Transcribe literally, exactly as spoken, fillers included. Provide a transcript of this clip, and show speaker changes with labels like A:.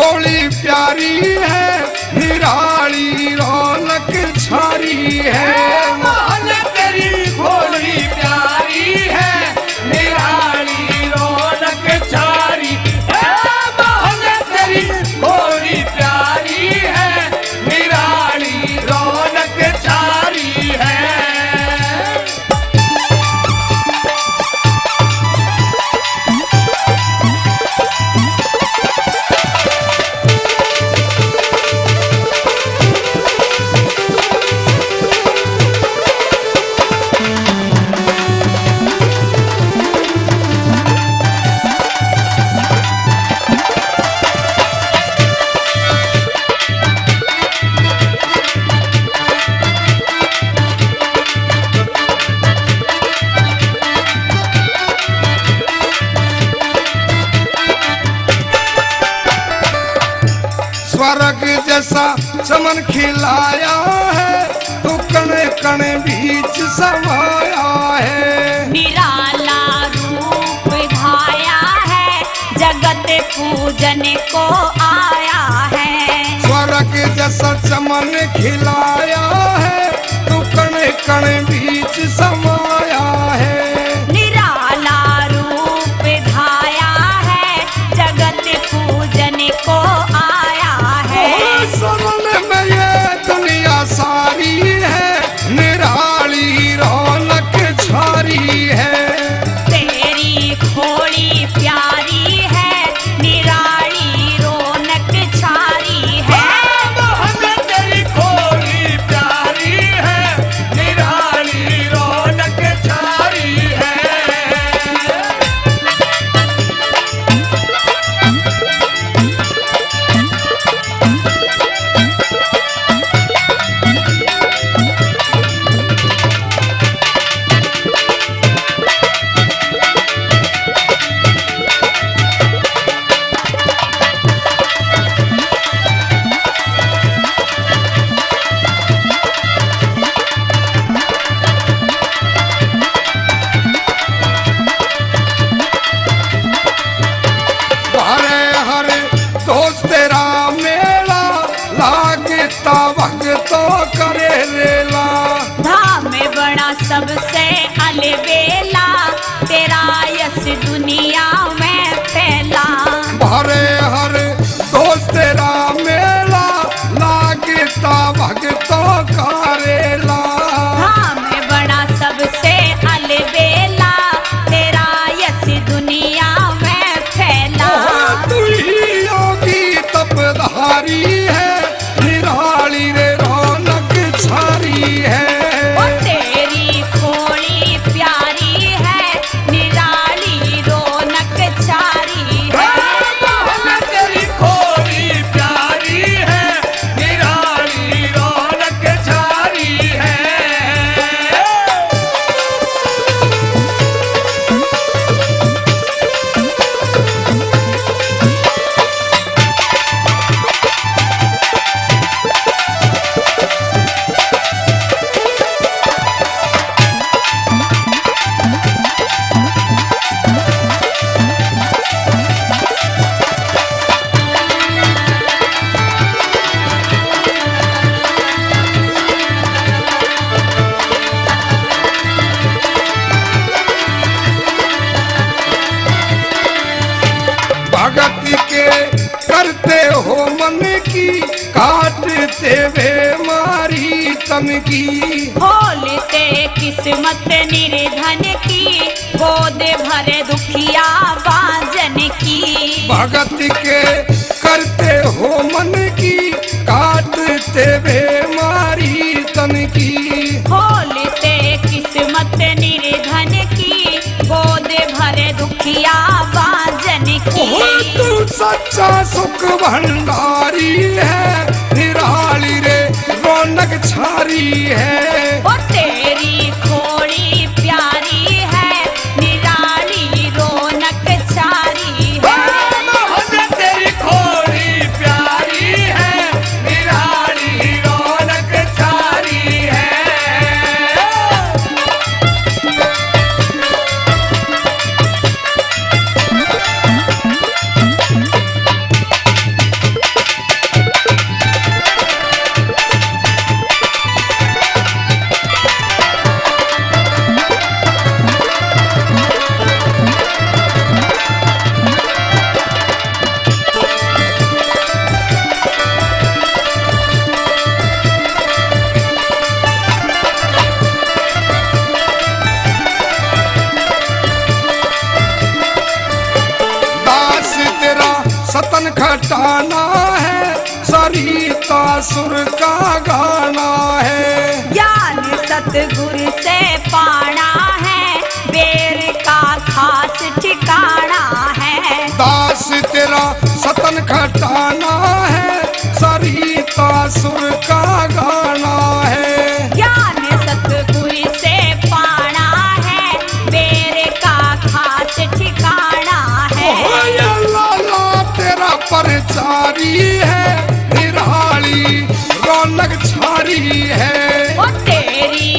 A: भोली प्यारी है, निराली रौनक छारी है।
B: मोहन तेरी भोली प्यारी है, निराली रौनक छारी है। मोहन तेरी भोली प्यारी है, निराली रौनक छारी है।
A: स्वर्ग जैसा चमन खिलाया है, तू कण कण बीच समाया है।
C: निराला रूप धाया है, जगत पूजन को आया है।
A: स्वर्ग जैसा चमन खिलाया है, तू कण कण बीच समाया है।
C: निराला रूप धाया है, जगत पूजन को आया है।
A: सरल में ये दुनिया सारी है, निराली रौनक छारी है।
C: तेरी खोड़ी प्यारी है, निराली रौनक छारी है।
B: मोहन तेरी भोली प्यारी है, निराली रौनक छारी है।
A: हरे हरे दोस्त तेरा मेला, लागता भक्तों करे रेला।
C: धाम में बड़ा सबसे अलबेला, तेरा यश दुनिया में फैला।
A: हरे हरे दोस्त तेरा मेला, लागता भक्तों का रेला।
C: धाम में बड़ा सबसे अलबेला, तेरा यश दुनिया में फैला।
A: तू ही योगी तपधारी है, निराली रे रौनक छारी है।
C: ओ तेरी खोड़ी प्यारी है, निराली रौनक छारी है।
B: मोहन तेरी भोली प्यारी है, निराली रौनक छारी है।
A: भगत के करते हो मन की, काटते वे मारी तन की।
C: खोलते किस्मत निर्धन की, गोद भरे दुखिया बाजन की।
A: भगत के करते हो मन की, काटते वे मारी तन की।
C: खोलते किस्मत निर्धन की, गोद भरे दुखिया बाजन की।
A: तू सच्चा सुख भंडारी है, निराली रे रौनक छारी है।
C: ओ तेरी खोड़ी प्यारी है, निराली रौनक छारी है।
B: मोहन तेरी भोली प्यारी है, निराली रौनक छारी है।
A: सतन खटाना है, सरिता सुर का गाना है।
C: ज्ञान सतगुरु से पाना है, बेर का खास ठिकाना है।
A: दास तेरा सतन खटाना है, सरिता सुर का गाना है।
C: ज्ञान सतगुरु से पाना है, बेर का खास ठिकाना है।
A: ओए लाला तेरा परचारी है, निराली रौनक छारी है।
C: ओ तेरी